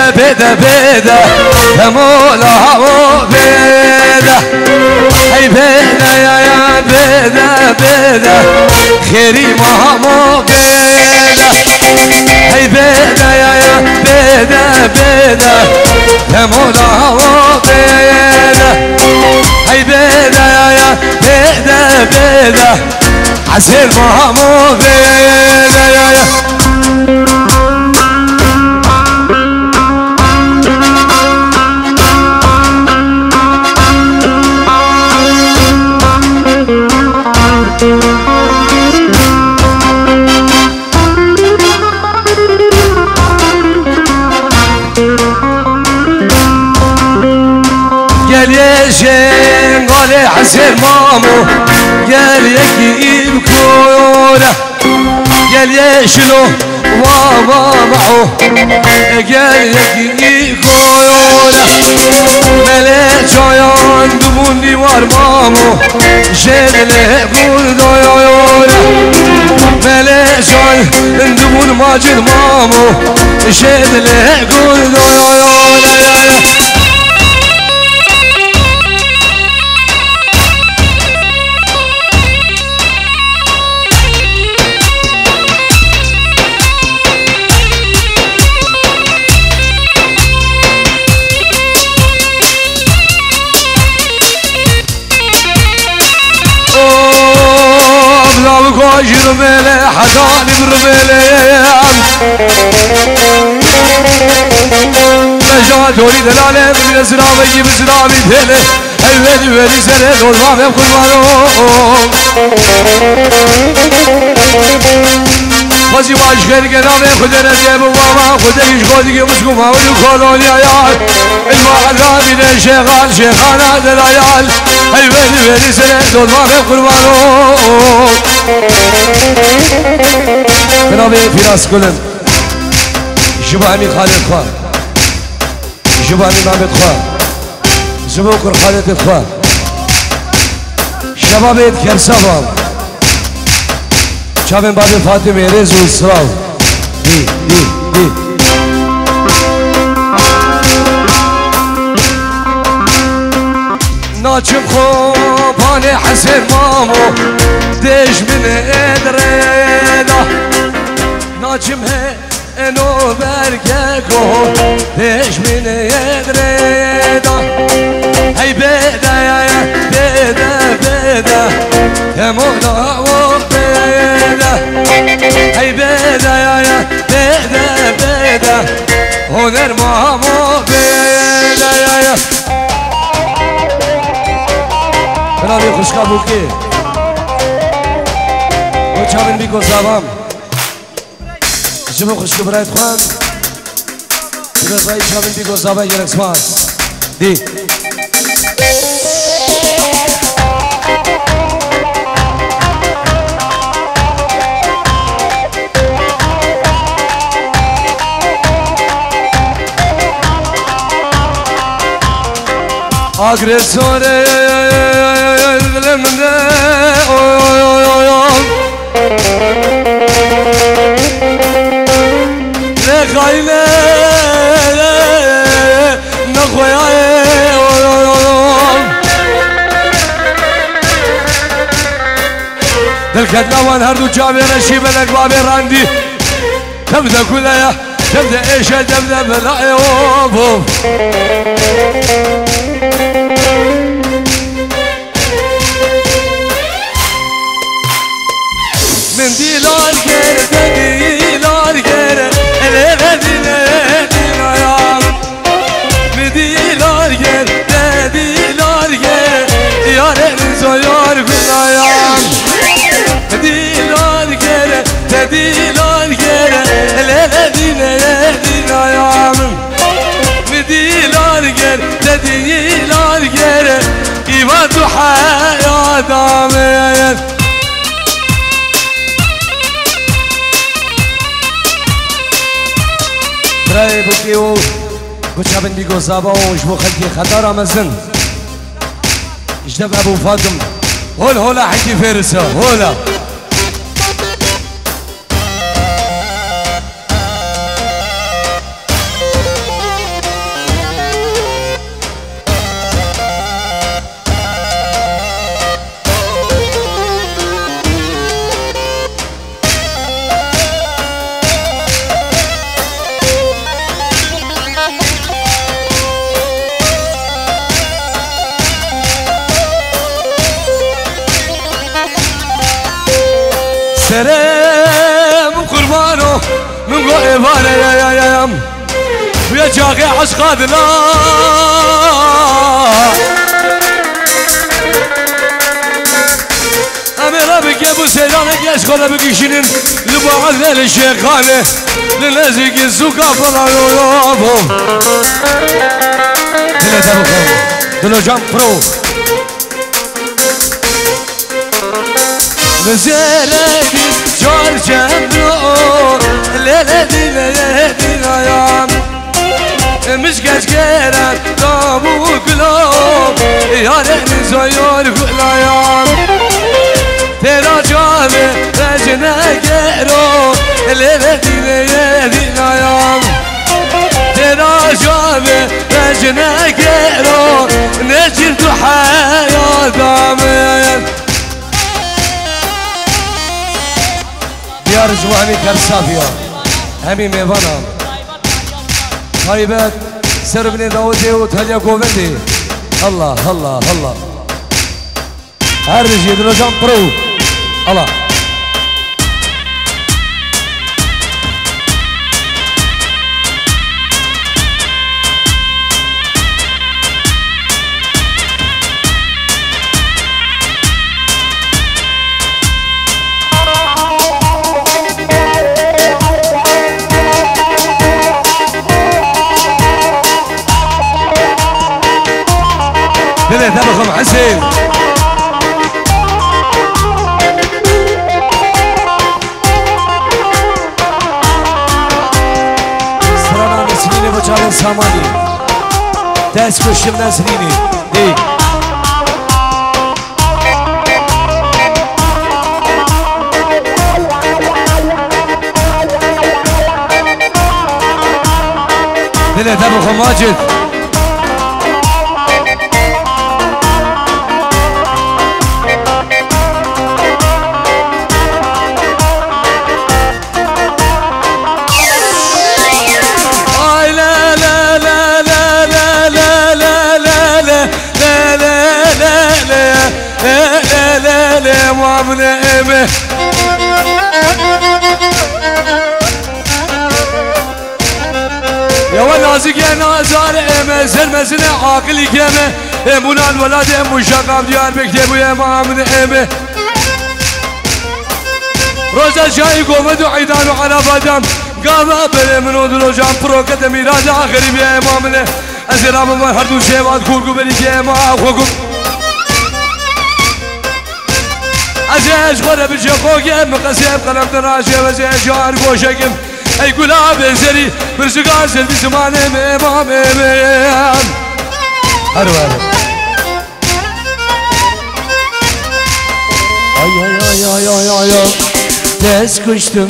بده بده مولا بده ای بده یا بده بده خیری مامو بده ای بده یا بده بده مولا بده ای بده یا بده بده حسین مامو بده قال حسين مامو قال يكي بكوره قال يشلو ماما معه قال يكي كوره ملك جايان دمون ديوار مامو شد له قول دايوره ملك جايان دمون ماجد مامو شد له قول دايوره واجر ملي حداني برمليان نجات وليد العالم من الزرام يجيب زرامي تهلي هيواني ويلي سرد والمام يبقى المعلوم بازي واش خير قدام ياخد رزيب وماما خد يشغل يمسكو ماولي وكولوني عيال الواحد رامي شغال شيخانا دلعيال هيواني ويلي سرد والمام يبقى المعلوم جناب فراس كلن جباني خالد خواه جباني محمد خواه زبوكر خالد خواه شباب کرسابام چاوین باب فاطمه رز و اسراو دی ناچم خوبان حسین مامو دیش من ادريدا ناچم انو برگکو دیش من ادريدا هی بده بده بده مولا و بده هی بده بده بده هنر مامو بده برای خوشکا بوکی چاوین بیگو زبام جمع خوشکو برایت خوان برای چاوین بیگو زبام یک اسمان دی agresore dilimde ne gayle ne koyay دل كدنوان هردو جابي رشيب الاقباب راندي تبدا كلها تبدا ايش تبدا بلاي من ديلار غير ديلار غير الهدينا دينا يا من ديلار غير ديلار غير يا رزو يا كنا يا ديلار غير ديلار غير الهدينا دينا يا من ديلار غير ديلار غير يبات حياة دامين برای بکیو گوچابن بیگو زابا و جبو خلقی خطار آمزن اجدب ابو فاطم هول هولا حكي فارسة هولا بو إيفاني ويا جاقي عشقات لا أميرا بك أبو سيدانك يشغل بكيشين لبعض للشيخانة للنزيق الزوكا فضلوا ثلاثة بكم دلو جام برو نزيريني جار جمرو ليلتي ليلتي غيام مش كشكيرا طابو قلوب يا رحني زيور كل ايام ترى جابي رجنا كيرو ليلتي ليلتي غيام ترى جابي رجنا كيرو نجرت حياة دامين ديار جواني كرسافيا همي ميفانا طيبات سر بن داودي وتهليا كوفندي الله الله الله هرجي دروجان برو الله ثلاثة بخم حسين سرانا نسريني بچالن ساماني دست کشتم نسريني دي ثلاثة بخم ماجد من إيمه يا ونازك يا نازار إيمه زلمزنة عاقلي كيمه إيمونا الولاد إيمو شاقام ديار بكتبو يا ما من إيمه روزا شاي قومد وعيدان وعلى بادم قاما بلمنو دلو جام برو كدمي راجع غريب يا إمامنا أزرام ما هردو شيوات كوركو بلي يا ما أخوكم عزيز خورا بجي خوكم مقسيب قلم تراشي وزي جار قوشكم اي قلاب زري برزقان سلبي زمان امام امام هروارو ay Ders kuştum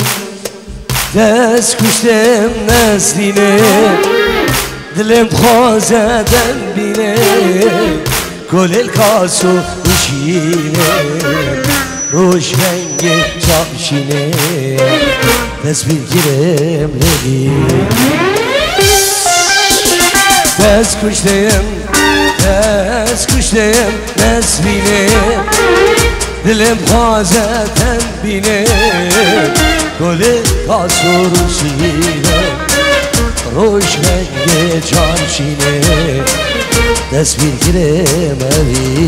nesline Dilim khazeden bile Kolel kasu uşine Roş rengi çapşine Tesbih giremleri Ders kuştum nesline Dilim khazeden bile Kolel kasu uşine Roş rengi çapşine Tesbih giremleri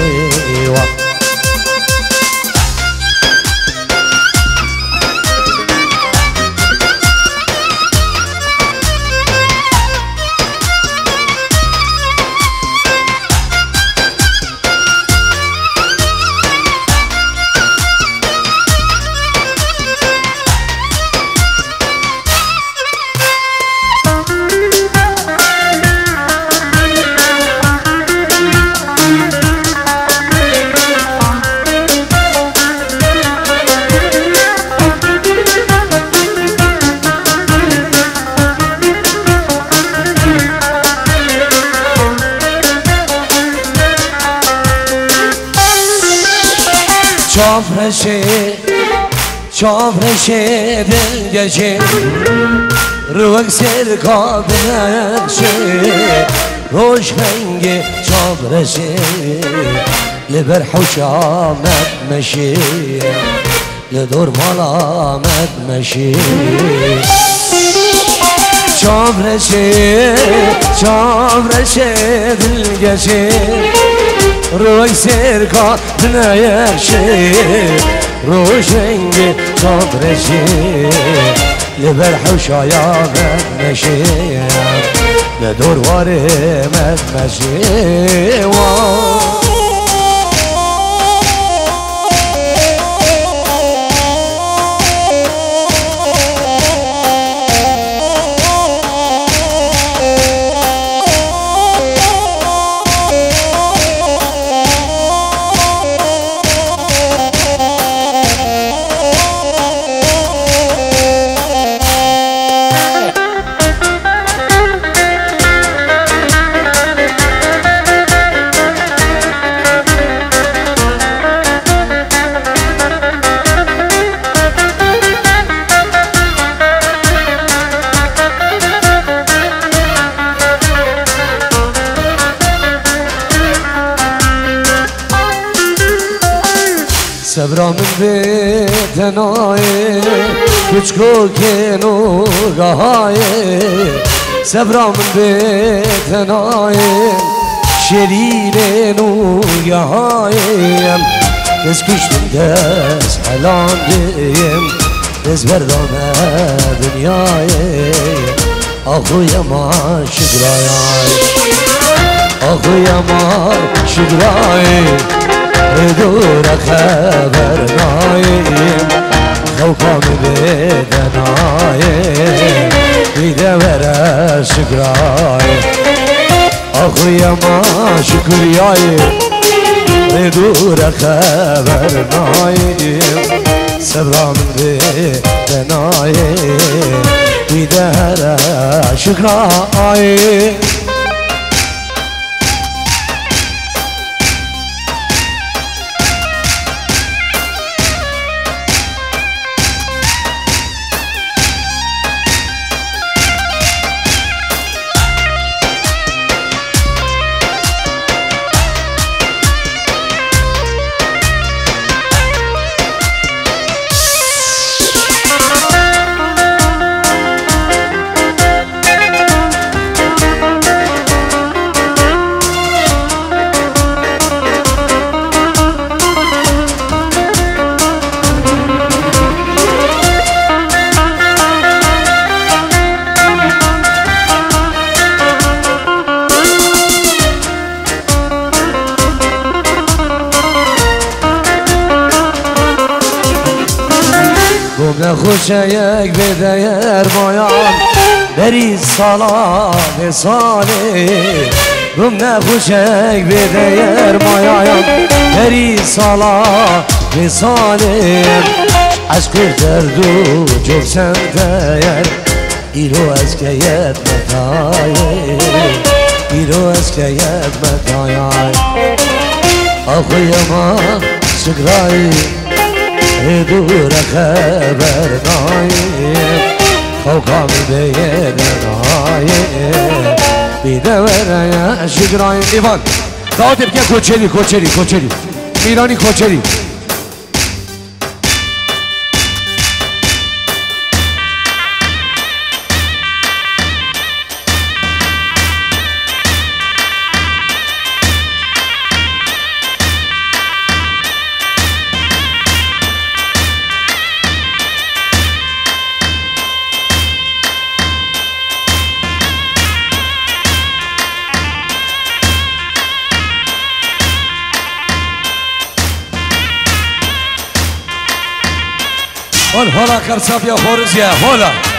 Çavreşe del gece Rıvak serka benekşe Roş rengi çavreşe Liber huşamet meşe لدور مالا مدمشي شاف رشي دلقشي روي سيركا دنا يخشي روشنجي شاف رشي لبرحوش يا مدمشي لدور واري مدمشي سبرا من بيتناي كچكو كينو غهاي سبرا من بيتناي شرينو غهاي دز كشتم دز حلانديم دز بردام دنياي اخويا ما شكراي اخويا ما شكراي دور خبر نايم خوكم بدنايم بيده ورا شكراي اخويا ما شكرياي دور خبر نايم سبرا من بدنايم بيده ورا شكراي خوشایک بده ارمایان بری سالا به ساله روم نخوشایک بده ارمایان بری سالا به ساله عشق دردو جب سنتایر ایرو از کیت متایر ایرو از کیت متایر آخوی ما شکرایی دور خبر نایم خوکام بیه نایم بیده وریا شکرایم ایوان داده بگه کوچری میرانی کوچری هلا كرساب يا خورز يا هلا